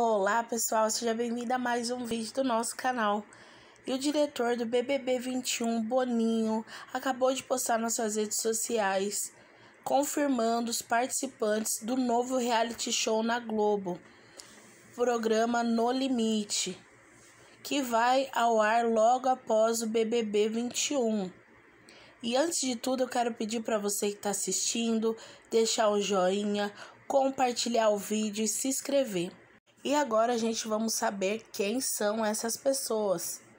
Olá pessoal, seja bem-vindo a mais um vídeo do nosso canal. E o diretor do BBB 21, Boninho, acabou de postar nas suas redes sociais, confirmando os participantes do novo reality show na Globo, programa No Limite, que vai ao ar logo após o BBB 21. E antes de tudo, eu quero pedir para você que está assistindo, deixar o joinha, compartilhar o vídeo e se inscrever. E agora, gente, vamos saber quem são essas pessoas.